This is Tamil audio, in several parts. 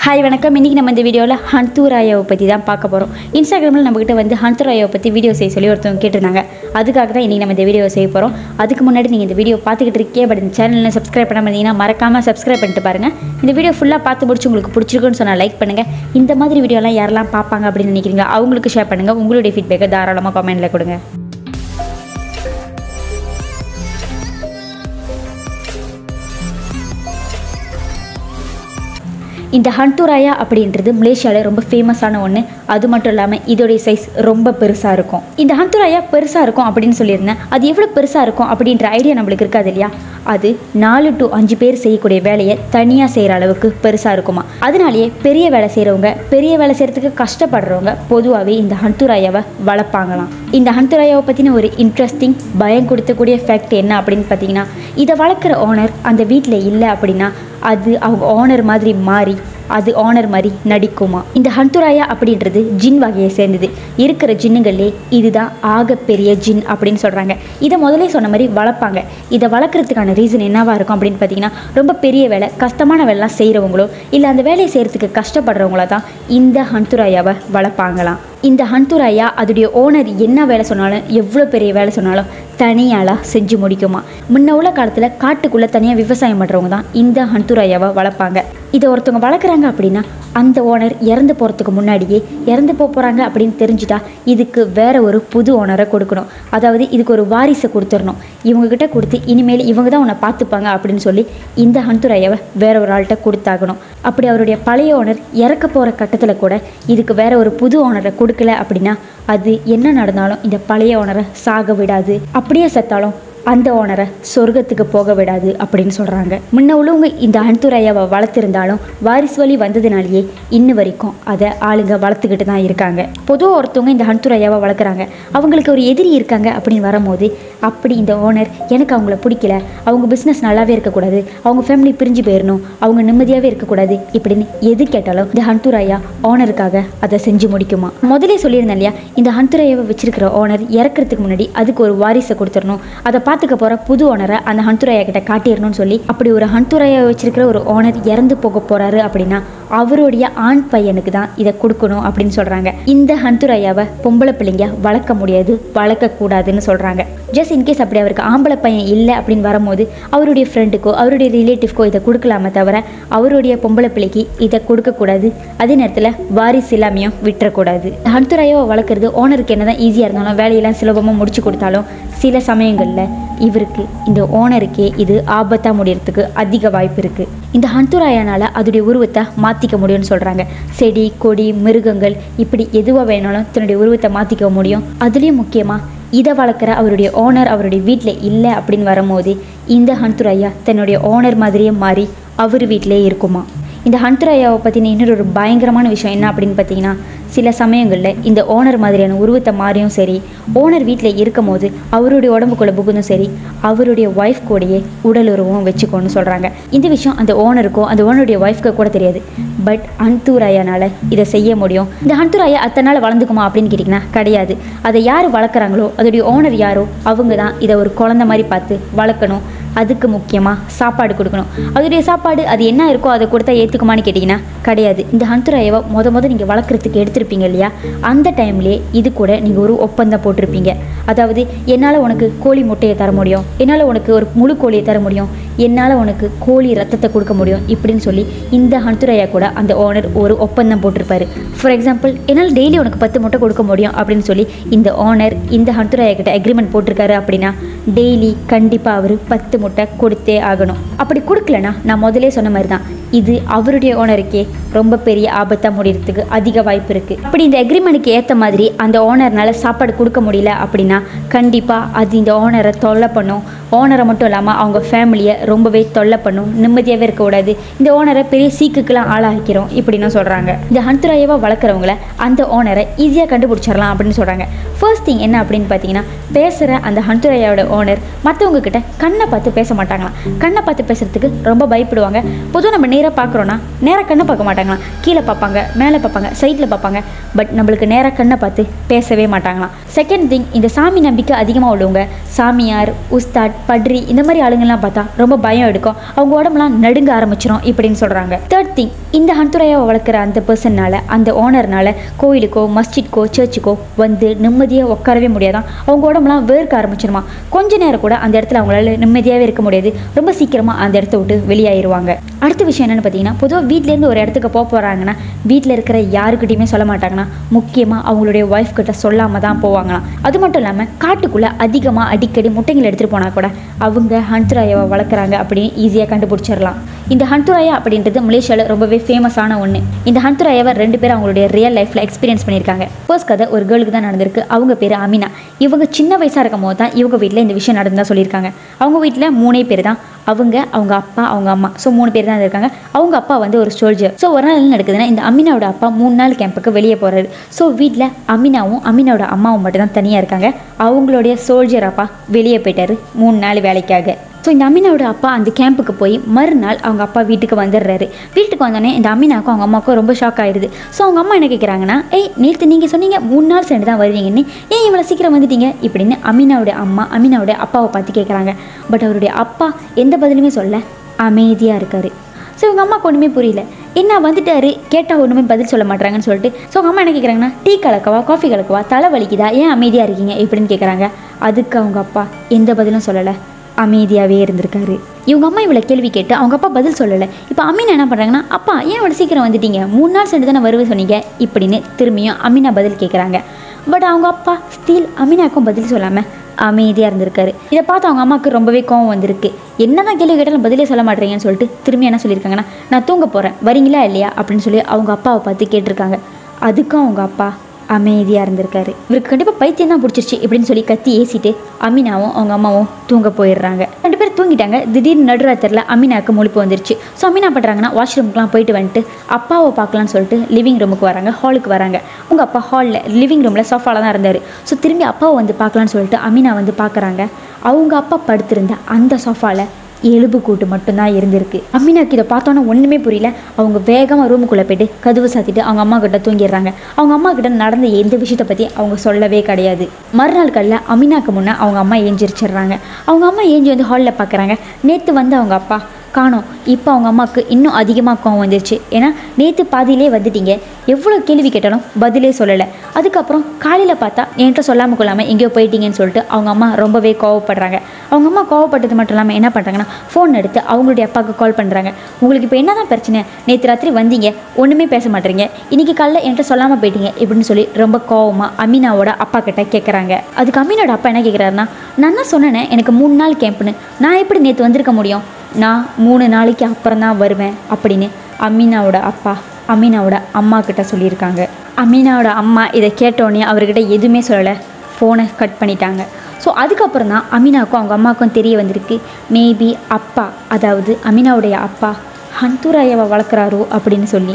ஹாய் வணக்கம். இன்றைக்கி நம்ம இந்த வீடியோவில் ஹந்தூராயாவை பற்றி தான் பார்க்க போகிறோம். இன்ஸ்டாகிராமில் நம்மக்கிட்ட வந்து ஹந்தூராயாவை பற்றி வீடியோ செய்ய சொல்லி ஒருத்தவங்க கேட்டிருந்தாங்க. அதுக்காக தான் இன்றைக்கி நம்ம இந்த வீடியோ செய்ய போகிறோம். அதுக்கு முன்னாடி நீங்கள் இந்த வீடியோ பார்த்துக்கிட்டு இருக்கே, பட் இந்த சேனலில் சப்ஸ்கிரைப் பண்ண பார்த்தீங்கன்னா மறக்காமல் சப்ஸ்கிரைப் பண்ணிட்டு பாருங்கள். இந்த வீடியோ ஃபுல்லாக பார்த்து முடிச்சு உங்களுக்கு பிடிச்சிருக்குன்னு சொன்னால் லைக் பண்ணுங்கள். இந்த மாதிரி வீடியோலாம் யாரெல்லாம் பார்ப்பாங்க அப்படின்னு நினைக்கிறீங்களா அவங்களுக்கு ஷேர் பண்ணுங்கள். உங்களுடைய ஃபீட்பேக்கை தாராளமாக கமெண்ட்டில் கொடுங்க. இந்த ஹந்தூராயா அப்படின்றது மலேசியாவில் ரொம்ப ஃபேமஸான ஒன்று. அது மட்டும் இல்லாமல் இதோடைய சைஸ் ரொம்ப பெருசாக இருக்கும். இந்த ஹந்தூராயா பெருசாக இருக்கும் அப்படின்னு சொல்லியிருந்தேன். அது எவ்வளோ பெருசாக இருக்கும் அப்படின்ற ஐடியா நம்மளுக்கு இருக்காது இல்லையா? அது 4 to 5 பேர் செய்யக்கூடிய வேலையை தனியாக செய்கிற அளவுக்கு பெருசாக இருக்குமா. அதனாலேயே பெரிய வேலை செய்கிறவங்க, பெரிய வேலை செய்கிறதுக்கு கஷ்டப்படுறவங்க பொதுவாகவே இந்த ஹந்தூராயாவை வளர்ப்பாங்களாம். இந்த ஹந்தூராயாவை பற்றின ஒரு இன்ட்ரெஸ்டிங் பயம் கொடுத்தக்கூடிய ஃபேக்ட் என்ன அப்படின்னு பார்த்தீங்கன்னா, இதை வளர்க்குற ஓனர் அந்த வீட்டில் இல்லை அப்படின்னா அது அவங்க ஓனர் மாதிரி மாறி அது ஓனர் மாதிரி நடிக்குமா. இந்த ஹந்தூராயா அப்படின்றது ஜின் வகையை சேர்ந்தது. இருக்கிற ஜின்னுங்களே இதுதான் ஆகப்பெரிய ஜின் அப்படின்னு சொல்கிறாங்க. இதை முதலே சொன்ன மாதிரி வளர்ப்பாங்க. இதை வளர்க்குறதுக்கான ரீசன் என்னவாக இருக்கும் அப்படின்னு பார்த்தீங்கன்னா, ரொம்ப பெரிய வேலை, கஷ்டமான வேலைலாம் செய்கிறவங்களோ இல்லை அந்த வேலையை செய்கிறதுக்கு கஷ்டப்படுறவங்களோ தான் இந்த ஹந்தூராயாவை வளர்ப்பாங்களாம். இந்த ஹந்தூராயா அதோடைய ஓனர் என்ன வேலை சொன்னாலும், எவ்வளோ பெரிய வேலை சொன்னாலும் தனியாளாக செஞ்சு முடிக்குமா. முன்ன உள்ள காலத்தில் காட்டுக்குள்ளே தனியாக விவசாயம் பண்ணுறவங்க தான் இந்த ஹந்தூராயாவை வளர்ப்பாங்க. இதை ஒருத்தவங்க வளர்க்குறாங்க அப்படின்னா அந்த ஓனர் இறந்து போகிறதுக்கு முன்னாடியே இறந்து போகிறாங்க அப்படின்னு தெரிஞ்சுட்டா இதுக்கு வேற ஒரு புது ஓனரை கொடுக்கணும். அதாவது இதுக்கு ஒரு வாரிசை கொடுத்துடணும். இவங்ககிட்ட கொடுத்து இனிமேல் இவங்க தான் உன்னை பார்த்துப்பாங்க அப்படின்னு சொல்லி இந்த ஹந்தூராயாவை வேற ஒரு ஆள்கிட்ட கொடுத்தாகணும். அப்படி அவருடைய பழைய ஓனர் இறக்க போகிற கட்டத்தில் கூட இதுக்கு வேற ஒரு புது ஓனரை கொடுக்கல அப்படின்னா அது என்ன நடந்தாலும் இந்த பழைய ஓனரை சாக விடாது. அப்படியே செத்தாலும் அந்த ஓனரை சொர்க்கத்துக்கு போக விடாது அப்படின்னு சொல்கிறாங்க. முன்ன உள்ளவங்க இந்த ஹந்தூராயாவை வளர்த்துருந்தாலும் வாரிசு வழி வந்ததுனாலேயே இன்னும் வரைக்கும் அதை ஆளுங்க வளர்த்துக்கிட்டு தான் இருக்காங்க. பொதுவாக ஒருத்தவங்க இந்த ஹந்தூராயாவை வளர்க்குறாங்க, அவங்களுக்கு ஒரு எதிரி இருக்காங்க அப்படின்னு வரும்போது அப்படி இந்த ஓனர் எனக்கு அவங்கள பிடிக்கல, அவங்க பிஸ்னஸ் நல்லாவே இருக்கக்கூடாது, அவங்க ஃபேமிலி பிரிஞ்சு போயிடணும், அவங்க நிம்மதியாகவே இருக்கக்கூடாது இப்படின்னு எது கேட்டாலும் இந்த ஹந்தூராயா ஓனருக்காக அதை செஞ்சு முடிக்குமா. முதலே சொல்லியிருந்தேன் இல்லையா, இந்த ஹந்தூராயாவை வச்சிருக்கிற ஓனர் இறக்கிறதுக்கு முன்னாடி அதுக்கு ஒரு வாரிசை கொடுத்துடணும், அதை பார்த்துக்க போகிற புது ஓனரை அந்த ஹந்தூராயா கிட்ட காட்டிடணும்னு சொல்லி அப்படி ஒரு ஹந்தூராயா வச்சிருக்கிற ஒரு ஓனர் இறந்து போக போகிறாரு அப்படின்னா அவருடைய ஆண் பையனுக்கு தான் இதை கொடுக்கணும் அப்படின்னு சொல்கிறாங்க. இந்த ஹந்தூராயாவை பொம்பளை பிள்ளைங்க வளர்க்க முடியாது, வளர்க்கக்கூடாதுன்னு சொல்கிறாங்க. ஜஸ்ட் இன்கேஸ் அப்படி அவருக்கு ஆம்பளை பையன் இல்லை அப்படின்னு வரும்போது அவருடைய ஃப்ரெண்டுக்கோ அவருடைய ரிலேட்டிவ்க்கோ இதை கொடுக்கலாமே தவிர அவருடைய பொம்பளை பிள்ளைக்கு இதை கொடுக்கக்கூடாது. அதே நேரத்தில் வாரிசு இல்லாமையும் விட்டுறக்கூடாது. ஹந்தூராயாவை வளர்க்குறது ஓனருக்கு என்ன தான் ஈஸியாக இருந்தாலும் வேலையெல்லாம் சுலபமாக முடிச்சு கொடுத்தாலும் சில சமயங்களில் இவருக்கு இந்த ஓனருக்கே இது ஆபத்தாக முடியறதுக்கு அதிக வாய்ப்பு இருக்குது. இந்த ஹந்தூராயானால் அதோடைய உருவத்தை மாற்றிக்க முடியும்னு சொல்கிறாங்க. செடி கொடி மிருகங்கள் இப்படி எதுவாக வேணாலும் தன்னுடைய உருவத்தை மாற்றிக்க முடியும். அதுலேயும் முக்கியமாக இதை வளர்க்குற அவருடைய ஓனர் அவருடைய வீட்டில் இல்லை அப்படின்னு வரும்போது இந்த ஹந்தூராயா தன்னுடைய ஓனர் மாதிரியே மாறி அவர் வீட்டிலே இருக்குமா. இந்த ஹந்தூராயாவை பற்றின இன்னொரு பயங்கரமான விஷயம் என்ன அப்படின்னு பார்த்தீங்கன்னா, சில சமயங்களில் இந்த ஓனர் மாதிரியான உருவத்தை மாறியும் சரி, ஓனர் வீட்டில் இருக்கும் போது அவருடைய உடம்புக்குள்ளே புகுந்தும் சரி, அவருடைய ஒய்ஃப் கூடயே உடல் உருவம் வச்சுக்கோன்னு சொல்கிறாங்க. இந்த விஷயம் அந்த ஓனருக்கோ அந்த ஓனருடைய ஒய்ஃப்க்கு கூட தெரியாது. பட் ஹந்தூராயானால் இதை செய்ய முடியும். இந்த ஹந்தூராயா அத்தனால் வளர்ந்துக்குமா அப்படின்னு கேட்டிங்கன்னா கிடையாது. அதை யார் வளர்க்குறாங்களோ அதோடைய ஓனர் யாரோ அவங்க தான் இதை ஒரு குழந்தை மாதிரி பார்த்து வளர்க்கணும். அதுக்கு முக்கியமாக சாப்பாடு கொடுக்கணும். அதோடைய சாப்பாடு அது என்ன இருக்கோ அதை கொடுத்தா ஏற்றுக்குமான்னு கேட்டிங்கன்னா கிடையாது. இந்த ஹந்தூராயாவை மொதல் நீங்கள் வளர்க்குறதுக்கு எடுத்திருப்பீங்க இல்லையா, அந்த டைம்லேயே இது கூட நீங்கள் ஒரு ஒப்பந்தம் போட்டிருப்பீங்க. அதாவது என்னால் உனக்கு கோழி முட்டையை தர முடியும், என்னால் உனக்கு ஒரு முழு கோழியை தர முடியும், என்னால் உனக்கு கோழி ரத்தத்தை கொடுக்க முடியும் இப்படின்னு சொல்லி இந்த ஹந்தூராயா கூட அந்த ஓனர் ஒரு ஒப்பந்தம் போட்டிருப்பாரு. ஃபார் எக்ஸாம்பிள், என்னால் டெய்லி உனக்கு 10 முட்டை கொடுக்க முடியும் அப்படின்னு சொல்லி இந்த ஓனர் இந்த ஹந்தூராயா கிட்ட அக்ரிமெண்ட் போட்டிருக்காரு அப்படின்னா டெய்லி கண்டிப்பாக அவர் 10 முட்டை கொடுத்தே ஆகணும். அப்படி கொடுக்கலனா நான் முதலே சொன்ன மாதிரி தான் இது அவருடைய ஓனருக்கே ரொம்ப பெரிய ஆபத்தாக முடியறதுக்கு அதிக வாய்ப்பு இருக்குது. அப்படி இந்த அக்ரிமெண்ட்டுக்கு ஏற்ற மாதிரி அந்த ஓனர்னால் சாப்பாடு கொடுக்க முடியல அப்படின்னா கண்டிப்பாக அது இந்த ஓனரை தொல்லை பண்ணும். ஓனரை மட்டும் இல்லாமல் அவங்க ஃபேமிலியை ரொம்பவே தொல்லை பண்ணும். நிம்மதியாகவே இருக்கக்கூடாது. இந்த ஓனரை பெரிய சீக்குக்கெல்லாம் ஆளாக்கிறோம் இப்படின்னு சொல்கிறாங்க. இந்த ஹந்தூராயாவை வளர்க்குறவங்கள அந்த ஓனரை ஈஸியாக கண்டுபிடிச்சிடலாம் அப்படின்னு சொல்கிறாங்க. ஃபர்ஸ்ட் திங் என்ன அப்படின்னு பார்த்தீங்கன்னா, பேசுகிற அந்த ஹந்தூராயாவோட ஓனர் மற்றவங்க கிட்ட கண்ணை பார்த்து பேச மாட்டாங்களாம். கண்ணை பார்த்து பேசுகிறதுக்கு ரொம்ப பயப்படுவாங்க. பொதுவாக நம்ம நேராக பார்க்குறோன்னா நேராக கண்ணை பார்க்க மாட்டாங்களாம், கீழே பார்ப்பாங்க, மேலே பார்ப்பாங்க, சைடில் பார்ப்பாங்க. பட் நம்மளுக்கு நேராக கண்ணை பார்த்து பேசவே மாட்டாங்களாம். செகண்ட் திங், இந்த சாமி நம்பிக்கை அதிகமாக உள்ளவங்க, சாமியார், உஸ்தாத், பட்ரி இந்த மாதிரி ஆளுங்கள்லாம் பார்த்தா ரொம்ப பயம் எடுக்கும், அவங்க உடம்புலாம் நடுங்க ஆரம்பிச்சிடும் இப்படின்னு சொல்கிறாங்க. தேர்ட் திங், இந்த ஹந்துராயாவை வளர்க்குற அந்த பர்சன்னால, அந்த ஓனர்னால கோயிலுக்கோ மஸ்ஜிட்கோ சர்ச்சுக்கோ வந்து நிம்மதியாக உட்காரவே முடியாதான், அவங்க உடம்புலாம் வேர்க்க ஆரம்பிச்சிருமா. கொஞ்ச நேரம் கூட அந்த இடத்துல அவங்களால நிம்மதியாகவே இருக்க முடியாது, ரொம்ப சீக்கிரமாக அந்த இடத்த விட்டு வெளியாயிருவாங்க. அடுத்த விஷயம் என்னென்னு பார்த்தீங்கன்னா, பொதுவாக வீட்டிலேருந்து ஒரு இடத்துக்கு போகிறாங்கன்னா வீட்டில் இருக்கிற யாருக்கிட்டையுமே சொல்ல மாட்டாங்கன்னா, முக்கியமாக அவங்களுடைய ஒய்ஃப் கிட்ட சொல்லாமல் தான் போவாங்களாம். அது மட்டும் இல்லாமல் காட்டுக்குள்ளே அதிகமாக அடிக்கடி முட்டைகள் எடுத்துகிட்டு போனால் கூட அவங்க ஹந்துராயாவை வளர்க்குறாங்க அப்படின்னு ஈஸியாக கண்டுபிடிச்சிடலாம். இந்த ஹந்துராயா அப்படின்றது மலேசியாவில் ரொம்பவே ஃபேமஸான ஒன்று. இந்த ஹந்துராயாவை 2 பேர் அவங்களுடைய ரியல் லைஃப்பில் எக்ஸ்பீரியன்ஸ் பண்ணியிருக்காங்க. ஃபர்ஸ்ட் கதை ஒரு கேர்ளுக்கு தான் நடந்திருக்கு. அவங்க பேர் அமினா. இவங்க சின்ன வயசாக இருக்கும் போது தான் இவங்க வீட்டில் இந்த விஷயம் நடந்ததாக சொல்லியிருக்காங்க. அவங்க வீட்டில் 3 பேர் தான், அவங்க அப்பா, அவங்க அம்மா. ஸோ 3 பேர் தான் இருக்காங்க. அவங்க அப்பா வந்து ஒரு சோல்ஜர். ஸோ ஒரு நாள் என்ன நடக்குதுன்னா, இந்த அமினாவோட அப்பா 3 நாள் கேம்புக்கு வெளியே போகிறாரு. ஸோ வீட்டில் அமினாவும் அமினாவோட அம்மாவும் மட்டும் தான் தனியாக இருக்காங்க. அவங்களுடைய சோல்ஜர் அப்பா வெளியே போயிட்டாரு 3 நாள் வேலைக்காக. ஸோ இந்த அமினாவோட அப்பா அந்த கேம்புக்கு போய் மறுநாள் அவங்க அப்பா வீட்டுக்கு வந்துடுறாரு. வீட்டுக்கு வந்தோடனே இந்த அமினாவுக்கும் அவங்க அம்மாவுக்கும் ரொம்ப ஷாக் ஆயிடுது. ஸோ அவங்க அம்மா என்ன கேட்குறாங்கன்னா, நேற்று நீங்கள் சொன்னீங்க 3 நாள் சேர்ந்து தான் வருவீங்கன்னு, ஏன் இவ்வளோ சீக்கிரம் வந்துட்டீங்க இப்படின்னு அமினாவோட அம்மா அமினாவோட அப்பாவை பார்த்து கேட்குறாங்க. பட் அவருடைய அப்பா எந்த பதிலுமே சொல்ல அமைதியாக இருக்கார். ஸோ இவங்க அம்மாவுக்கு ஒன்றுமே புரியல, என்ன வந்துட்டாரு கேட்டால் ஒன்றுமே பதில் சொல்ல மாட்டாங்கன்னு சொல்லிட்டு. ஸோ அவங்க அம்மா என்ன கேட்குறாங்கன்னா, டீ கலக்கவா, காஃபி கலக்கவா, தலை வலிக்குதா, ஏன் அமைதியாக இருக்கீங்க இப்படின்னு கேட்குறாங்க. அதுக்கு அவங்க அப்பா எந்த பதிலும் சொல்லலை, அமைதியாகவே இருந்திருக்காரு. இவங்க அம்மா இவ்வளோ கேள்வி கேட்டு அவங்க அப்பா பதில் சொல்லலை. இப்போ அமீனா என்ன பண்ணுறாங்கன்னா, அப்பா ஏன் இவ்வளோ சீக்கிரம் வந்துட்டீங்க, 3 நாள் சேர்ந்து தானே வருவேன் சொன்னீங்க இப்படின்னு திரும்பியும் அமீனா பதில் கேட்குறாங்க. பட் அவங்க அப்பா ஸ்டீல் அமீனாக்கும் பதில் சொல்லாமல் அமைதியாக இருந்திருக்காரு. இதை பார்த்து அவங்க அம்மாவுக்கு ரொம்பவே கோவம் வந்திருக்கு. என்ன தான் கேள்வி கேட்டாலும் பதிலே சொல்ல மாட்டேறீங்கன்னு சொல்லிட்டு திரும்பி என்ன சொல்லியிருக்காங்கன்னா, நான் தூங்க போகிறேன் வரீங்களா இல்லையா அப்படின்னு சொல்லி அவங்க அப்பாவை பார்த்து கேட்டிருக்காங்க. அதுக்கும் அவங்க அப்பா அமைதியாக இருந்திருக்காரு. இவருக்கு கண்டிப்பாக பைத்தியம் தான் பிடிச்சிருச்சு இப்படின்னு சொல்லி கத்தி ஏசிட்டு அமீனாவும் அவங்க அம்மாவும் தூங்க போயிடுறாங்க. 2 பேர் தூங்கிட்டாங்க. திடீர்னு நடுராத்திரில் அமீனாவுக்கு முழிப்பு வந்துருச்சு. ஸோ அமீனா பண்ணுறாங்கன்னா, வாஷ்ரூமுக்குலாம் போயிட்டு வந்துட்டு அப்பாவை பார்க்கலான்னு சொல்லிட்டு லிவிங் ரூமுக்கு வராங்க, ஹாலுக்கு வராங்க. உங்கள் அப்பா ஹாலில் லிவிங் ரூமில் சோஃபாவில் தான் இருந்தார். ஸோ திரும்பி அப்பாவை வந்து பார்க்கலான்னு சொல்லிட்டு அமீனா வந்து பார்க்குறாங்க. அவங்க அப்பா படுத்திருந்த அந்த சோஃபாவில் எலும்பு கூட்டு மட்டும்தான் இருந்திருக்கு. அமீனாக்கு இதை பார்த்தோன்னா ஒன்றுமே புரியல. அவங்க வேகமாக ரூமுக்குள்ளே போய்ட்டு கதவு சாத்திட்டு அவங்க அம்மா கிட்ட தூங்கிடுறாங்க. அவங்க அம்மா கிட்ட நடந்த எந்த விஷயத்தை பற்றி அவங்க சொல்லவே கிடையாது. மறுநாள் காலையில் அமீனாக்கு முன்னே அவங்க அம்மா ஏஞ்சிருச்சிடுறாங்க. அவங்க அம்மா ஏஞ்சி வந்து ஹாலில் பார்க்குறாங்க. நேற்று வந்து அவங்க அப்பா காணோம். இப்போ அவங்க அம்மாவுக்கு இன்னும் அதிகமாக கோவம் வந்துருச்சு. ஏன்னா நேற்று பாதியிலே வந்துட்டீங்க, எவ்வளோ கேள்வி கேட்டாலும் பதிலே சொல்லலை. அதுக்கப்புறம் காலையில் பார்த்தா என்கிட்ட சொல்லாமல் கொள்ளாமல் எங்கேயோ போயிட்டீங்கன்னு சொல்லிட்டு அவங்க அம்மா ரொம்பவே கோவப்படுறாங்க. அவங்க அம்மா கோவப்பட்டது மட்டும் இல்லாமல் என்ன பண்ணுறாங்கன்னா, ஃபோன் எடுத்து அவங்களுடைய அப்பாவுக்கு கால் பண்ணுறாங்க. உங்களுக்கு இப்போ என்ன தான் பிரச்சனை, நேற்று ராத்திரி வந்தீங்க ஒன்றுமே பேச மாட்டேறீங்க, இன்றைக்கி காலையில் என்கிட்ட சொல்லாமல் போயிட்டீங்க இப்படின்னு சொல்லி ரொம்ப கோவமாக அமீனாவோட அப்பா கிட்ட கேட்குறாங்க. அதுக்கு அமீனோட அப்பா என்ன கேட்குறாருன்னா, நான் தான் சொன்னேனே எனக்கு 3 நாள் கேம்ப்னு, நான் எப்படி நேற்று வந்திருக்க முடியும், நான் 3 நாளைக்கு அப்புறம் தான் வருவேன் அப்படின்னு அமீனாவோட அப்பா அமீனாவோட அம்மா கிட்ட சொல்லியிருக்காங்க. அமீனாவோட அம்மா இதை கேட்டோடனே அவர்கிட்ட எதுவுமே சொல்லலை, ஃபோனை கட் பண்ணிட்டாங்க. ஸோ அதுக்கப்புறம் தான் அமீனாவுக்கும் அவங்க அம்மாவுக்கும் தெரிய வந்திருக்கு, மேபி அப்பா அதாவது அமீனாவுடைய அப்பா ஹந்துராயாவை வளர்க்குறாரோ அப்படின்னு சொல்லி.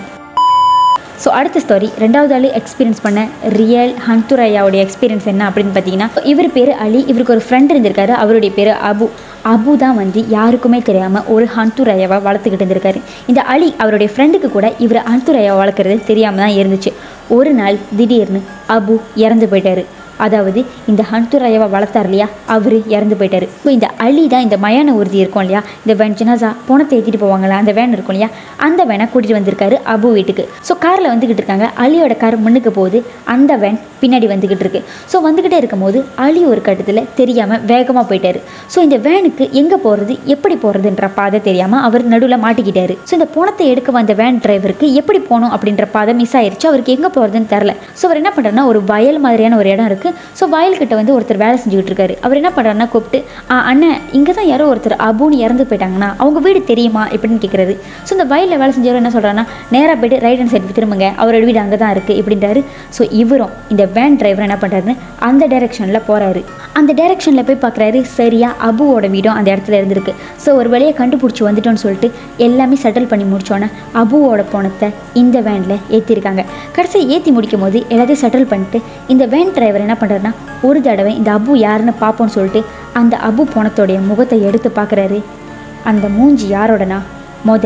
ஸோ அடுத்த ஸ்டோரி, 2வது ஆள் எக்ஸ்பீரியன்ஸ் பண்ண ரியல் ஹந்துராயாவுடைய எக்ஸ்பீரியன்ஸ் என்ன அப்படின்னு பார்த்தீங்கன்னா, இவர் பேர் அலி. இவருக்கு ஒரு ஃப்ரெண்ட் இருந்திருக்காரு, அவருடைய பேர் அபு தான் வந்து யாருக்குமே தெரியாமல் ஒரு ஹந்துராயாவை வளர்த்துக்கிட்டு இருந்திருக்காரு. இந்த அலி அவருடைய ஃப்ரெண்டுக்கு கூட இவர் ஹந்துராயாவை வளர்க்குறது தெரியாமல் தான் இருந்துச்சு. ஒரு நாள் திடீர்னு அபு இறந்து போயிட்டார். அதாவது இந்த ஹந்துராயாவை வளர்த்தார் இல்லையா, அவர் இறந்து போயிட்டார். இப்போ இந்த அலி தான் இந்த மயான ஊர்தி இருக்கும் இல்லையா, இந்த வேன் ஜனாசா பணத்தை ஏற்றிட்டு போவாங்களா அந்த வேன் இருக்கும் இல்லையா, அந்த வேனை கூட்டிகிட்டு வந்திருக்காரு அபு வீட்டுக்கு. ஸோ காரில் வந்துக்கிட்டு இருக்காங்க. அலியோட கார் முன்னுக்கு போகுது, அந்த வேன் பின்னாடி வந்துக்கிட்டு இருக்கு. ஸோ வந்துக்கிட்டே இருக்கும் போது அலி ஒரு கட்டத்தில் தெரியாமல் வேகமாக போயிட்டார். ஸோ இந்த வேனுக்கு எங்கே போகிறது எப்படி போகிறதுன்ற பாதை தெரியாமல் அவர் நடுவில் மாட்டிக்கிட்டார். ஸோ இந்த பணத்தை எடுக்க வந்த வேன் டிரைவருக்கு எப்படி போகணும் அப்படின்ற பாதை மிஸ் ஆயிடுச்சு, அவருக்கு எங்கே போகிறதுன்னு தெரில. ஸோ அவர் என்ன பண்ணுறாருன்னா, ஒரு வயல் மாதிரியான ஒரு இடம் இருக்குது. ஸோ வயல்கிட்ட வந்து ஒருத்தர் வேலை செஞ்சுக்கிட்டு இருக்காரு. அவர் என்ன பண்ணுறாருன்னா, கூப்பிட்டு அண்ணன் இங்கே தான் யாரோ ஒருத்தர் அபுன்னு இறந்து போயிட்டாங்கன்னா அவங்க வீடு தெரியுமா இப்படின்னு கேட்குறது. ஸோ இந்த வயலில் வேலை செஞ்சவர் என்ன சொல்கிறாருன்னா, நேராக போய்ட்டு ரைட் ஹேண்ட் சைடு திரும்புங்க, அவரோட வீடு அங்கே தான் இருக்குது இப்படின்றாரு. ஸோ இவரும் இந்த வேன் டிரைவர் என்ன பண்ணுறாருன்னு அந்த டைரெக்ஷனில் போகிறாரு. அந்த டைரெக்ஷனில் போய் பார்க்குறாரு, சரியா அபுவோட வீடும் அந்த இடத்துல இருந்திருக்கு. ஸோ ஒரு வழியை கண்டுபிடிச்சி வந்துட்டோன்னு சொல்லிட்டு எல்லாமே செட்டில் பண்ணி முடித்தோன்னே அபுவோட பணத்தை இந்த வேனில் ஏற்றிருக்காங்க. கடைசி ஏற்றி முடிக்கும் போது எல்லாத்தையும் செட்டில் பண்ணிட்டு இந்த வேன் டிரைவர் என்ன பண்ணுறாருன்னா, ஒரு தடவை இந்த அபு யாருன்னு பார்ப்போன்னு சொல்லிட்டு அந்த அபு பணத்தோடைய முகத்தை எடுத்து பார்க்குறாரு. அந்த மூஞ்சி யாரோடனா,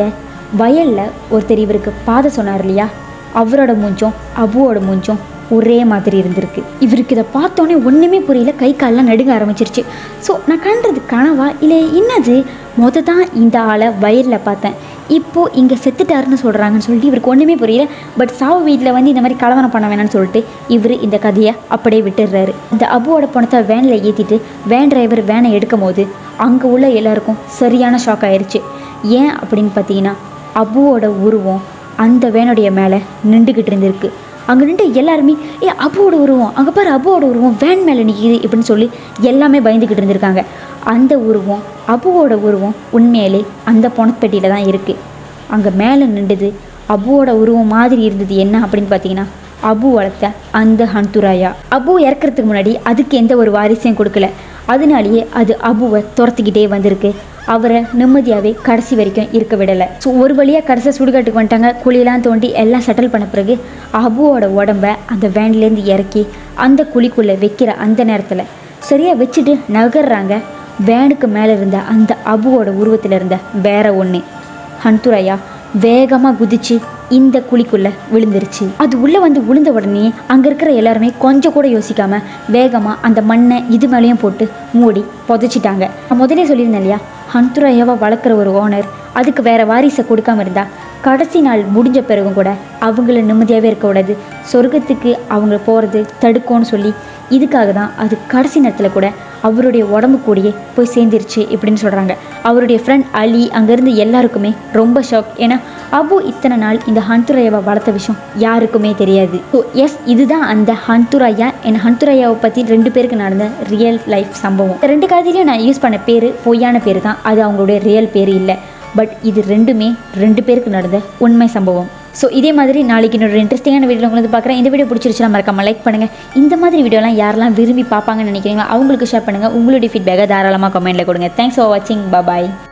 வயலில் ஒருத்தர் இவருக்கு பாதை சொன்னார் இல்லையா, அவரோட மூஞ்சும் அபுவோட மூஞ்சும் ஒரே மாதிரி இருந்திருக்கு. இவருக்கு இதை பார்த்தோன்னே ஒன்றுமே புரியல, கை காலெலாம் நடுங்க ஆரம்பிச்சிருச்சு. ஸோ நான் கண்டது கனவா இல்லை என்னது, தான் இந்த ஆளை வயலில் பார்த்தேன், இப்போது இங்கே செத்துட்டாருன்னு சொல்கிறாங்கன்னு சொல்லிட்டு இவருக்கு ஒன்றுமே புரியல. பட் சாவு வீட்டில் வந்து இந்த மாதிரி கலவரம் பண்ண வேணாம்னு சொல்லிட்டு இவர் இந்த கதையை அப்படியே விட்டுடுறாரு. இந்த அபுவோட பணத்தை வேனில் ஏற்றிட்டு வேன் டிரைவர் வேனை எடுக்கும் போது அங்கே உள்ள எல்லாருக்கும் சரியான ஷாக் ஆயிடுச்சு. ஏன் அப்படின்னு பார்த்தீங்கன்னா, அபுவோட உருவம் அந்த வேனுடைய மேலே நின்றுக்கிட்டு இருந்திருக்கு. அங்கே நின்று எல்லாருமே அபுவோட உருவம், அங்கே பாரு அபுவோட உருவம் வேன் மேலே நிற்கிது இப்படின்னு சொல்லி எல்லாமே பயந்துக்கிட்டு இருந்திருக்காங்க. அந்த உருவம் அபுவோட உருவம் உண்மையிலே அந்த பணப்பெட்டியில் தான் இருக்குது. அங்கே மேலே நின்றுது அபுவோட உருவம் மாதிரி இருந்தது. என்ன அப்படின்னு பார்த்தீங்கன்னா, அபு வளர்த்த அந்த ஹந்துராயா. அபு இறக்கிறதுக்கு முன்னாடி அதுக்கு எந்த ஒரு வாரிசையும் கொடுக்கல, அதனாலேயே அது அபுவை துரத்திக்கிட்டே வந்திருக்கு. அவரை நிம்மதியாகவே கடைசி வரைக்கும் இருக்க விடலை. ஸோ ஒரு வழியாக கடைசி சுடுகாட்டுக்கு வந்துட்டாங்க. குழியெல்லாம் தோண்டி எல்லாம் செட்டில் பண்ண பிறகு அபுவோட உடம்பை அந்த வேன்லேருந்து இறக்கி அந்த குழிக்குள்ளே வைக்கிற அந்த நேரத்தில் சரியாக வச்சுட்டு நகர்றாங்க. வேனுக்கு மேலே இருந்த அந்த அபுவோட உருவத்தில் இருந்த வேற ஒன்று ஹந்துராயா வேகமாக குதிச்சு இந்த குழிக்குள்ளே விழுந்துருச்சு. அது உள்ளே வந்து விழுந்த உடனே அங்கே இருக்கிற எல்லாருமே கொஞ்சம் கூட யோசிக்காமல் வேகமாக அந்த மண்ணை இது மேலேயும் போட்டு மூடி புதைச்சிட்டாங்க. நான் முதலே சொல்லியிருந்தேன் இல்லையா, ஹந்துராயாவை வளர்க்குற ஒரு ஓனர் அதுக்கு வேறு வாரிசை கொடுக்காம இருந்தால் கடைசி நாள் முடிஞ்ச பிறகும் கூட அவங்கள நிம்மதியாகவே இருக்கக்கூடாது, சொர்க்கத்துக்கு அவங்க போகிறது தடுக்கும்னு சொல்லி இதுக்காக தான் அது கடைசி நேரத்தில் கூட அவருடைய உடம்பு கூடியே போய் சேர்ந்துருச்சு இப்படின்னு சொல்கிறாங்க. அவருடைய ஃப்ரெண்ட் அலி அங்கேருந்து எல்லாருக்குமே ரொம்ப ஷாக். ஏன்னா அபு இத்தனை நாள் இந்த ஹந்துராயாவை வளர்த்த விஷயம் யாருக்குமே தெரியாது. ஸோ எஸ், இதுதான் அந்த ஹந்துராயா. என் ஹந்துராயாவை பற்றி 2 பேருக்கு நடந்த ரியல் லைஃப் சம்பவம். இந்த 2 கதையிலையும் நான் யூஸ் பண்ண பேர் பொய்யான பேர் தான், அது அவங்களுடைய ரியல் பேர் இல்லை. பட் இது 2மே 2 பேருக்கு நடந்த உண்மை சம்பவம். ஸோ இதே மாதிரி நாளைக்கு இன்னொரு இன்ட்ரெஸ்டிங்கான வீடியோ உங்களுக்கு பார்க்குறேன். இந்த வீடியோ பிடிச்சிருச்சுன்னா மறக்காம லைக் பண்ணுங்கள். இந்த மாதிரி வீடியோலாம் யாரெல்லாம் விரும்பி பார்ப்பாங்கன்னு நினைக்கிறீங்களோ அவங்களுக்கு ஷேர் பண்ணுங்கள். உங்களுடைய ஃபீட்பேக்கை தாராளமாக கமெண்ட்டில் கொடுங்க. தேங்க்ஸ் ஃபார் வாட்சிங். பாய்.